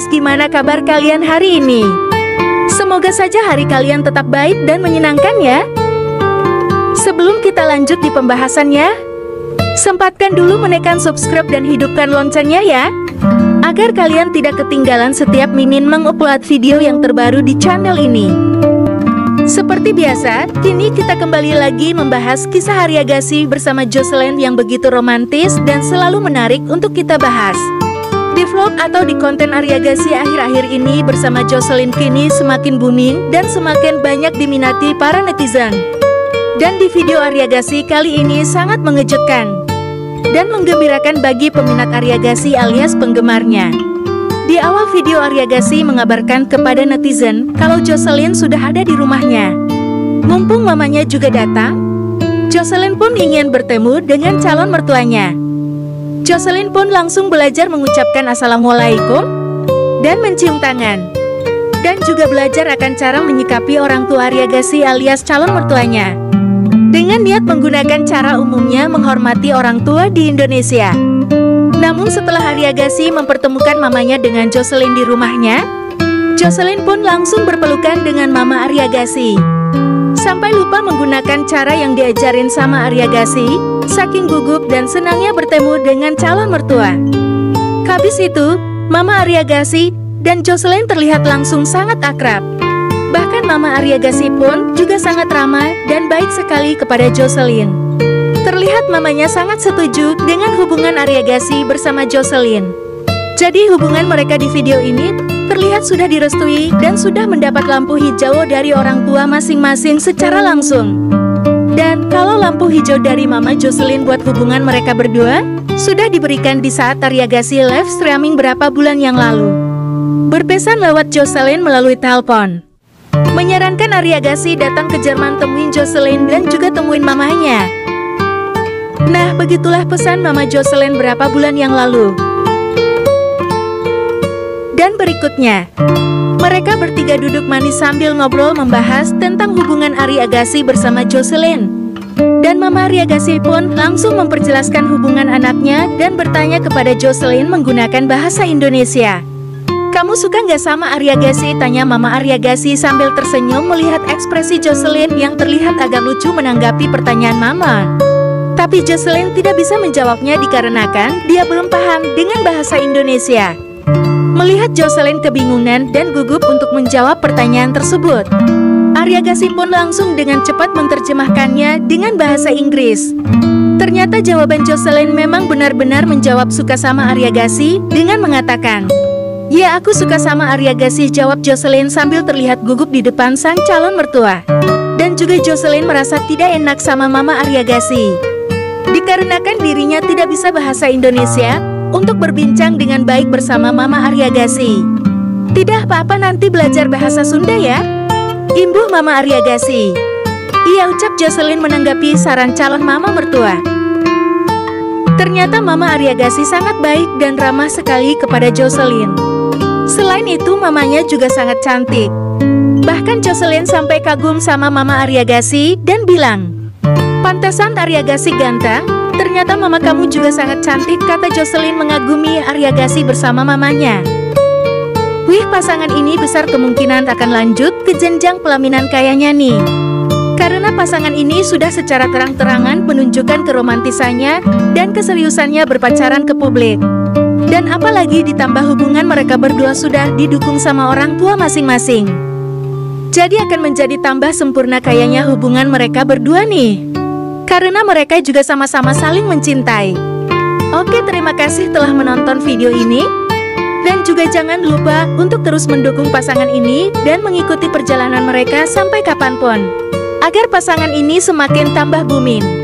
gimana kabar kalian hari ini? Semoga saja hari kalian tetap baik dan menyenangkan ya. Sebelum kita lanjut di pembahasannya, sempatkan dulu menekan subscribe dan hidupkan loncengnya ya, agar kalian tidak ketinggalan setiap Mimin mengupload video yang terbaru di channel ini. Seperti biasa, kini kita kembali lagi membahas kisah Arya Gassi bersama Jocelyn yang begitu romantis dan selalu menarik untuk kita bahas. Di vlog atau di konten Arya Gassi akhir-akhir ini bersama Jocelyn kini semakin booming dan semakin banyak diminati para netizen. Dan di video Arya Gassi kali ini sangat mengejutkan dan menggembirakan bagi peminat Arya Gassi alias penggemarnya. Di awal video Arya Gassi mengabarkan kepada netizen kalau Jocelyn sudah ada di rumahnya. Mumpung mamanya juga datang, Jocelyn pun ingin bertemu dengan calon mertuanya. Jocelyn pun langsung belajar mengucapkan Assalamualaikum dan mencium tangan. Dan juga belajar akan cara menyikapi orang tua Arya Gassi alias calon mertuanya, dengan niat menggunakan cara umumnya menghormati orang tua di Indonesia. Namun setelah Arya Gassi mempertemukan mamanya dengan Jocelyn di rumahnya, Jocelyn pun langsung berpelukan dengan mama Arya Gassi. Sampai lupa menggunakan cara yang diajarin sama Arya Gassi, saking gugup dan senangnya bertemu dengan calon mertua. Habis itu, mama Arya Gassi dan Jocelyn terlihat langsung sangat akrab. Bahkan mama Arya Gassi pun juga sangat ramah dan baik sekali kepada Jocelyn. Terlihat mamanya sangat setuju dengan hubungan Arya Gassi bersama Jocelyn. Jadi hubungan mereka di video ini terlihat sudah direstui dan sudah mendapat lampu hijau dari orang tua masing-masing secara langsung. Dan kalau lampu hijau dari mama Jocelyn buat hubungan mereka berdua sudah diberikan di saat Arya Gassi live streaming berapa bulan yang lalu. Berpesan lewat Jocelyn melalui telepon, menyarankan Arya Gassi datang ke Jerman temuin Jocelyn dan juga temuin mamanya. Nah, begitulah pesan mama Jocelyn berapa bulan yang lalu. Dan berikutnya, mereka bertiga duduk manis sambil ngobrol membahas tentang hubungan Arya Gassi bersama Jocelyn. Dan mama Arya Gassi pun langsung memperjelaskan hubungan anaknya dan bertanya kepada Jocelyn menggunakan bahasa Indonesia. "Kamu suka nggak sama Arya Gassi?" tanya mama Arya Gassi sambil tersenyum melihat ekspresi Jocelyn yang terlihat agak lucu menanggapi pertanyaan mama. Tapi Jocelyn tidak bisa menjawabnya dikarenakan dia belum paham dengan bahasa Indonesia. Melihat Jocelyn kebingungan dan gugup untuk menjawab pertanyaan tersebut, Arya Gassi pun langsung dengan cepat menerjemahkannya dengan bahasa Inggris. Ternyata jawaban Jocelyn memang benar-benar menjawab suka sama Arya Gassi dengan mengatakan, "Ya, aku suka sama Arya Gassi," jawab Jocelyn sambil terlihat gugup di depan sang calon mertua. Dan juga Jocelyn merasa tidak enak sama mama Arya Gassi, dikarenakan dirinya tidak bisa bahasa Indonesia untuk berbincang dengan baik bersama mama Arya Gassi. "Tidak apa-apa, nanti belajar bahasa Sunda ya," imbuh mama Arya Gassi. Ia ucap Jocelyn menanggapi saran calon mama mertua. Ternyata mama Arya Gassi sangat baik dan ramah sekali kepada Jocelyn. Selain itu mamanya juga sangat cantik. Bahkan Jocelyn sampai kagum sama mama Arya Gassi dan bilang, "Pantesan Arya Gassi ganteng, ternyata mama kamu juga sangat cantik," kata Jocelyn mengagumi Arya Gassi bersama mamanya. "Wih, pasangan ini besar kemungkinan akan lanjut ke jenjang pelaminan kayaknya nih. Karena pasangan ini sudah secara terang-terangan menunjukkan keromantisannya dan keseriusannya berpacaran ke publik. Dan apalagi ditambah hubungan mereka berdua sudah didukung sama orang tua masing-masing. Jadi akan menjadi tambah sempurna kayaknya hubungan mereka berdua nih. Karena mereka juga sama-sama saling mencintai." Oke, terima kasih telah menonton video ini. Dan juga jangan lupa untuk terus mendukung pasangan ini dan mengikuti perjalanan mereka sampai kapanpun, agar pasangan ini semakin tambah booming.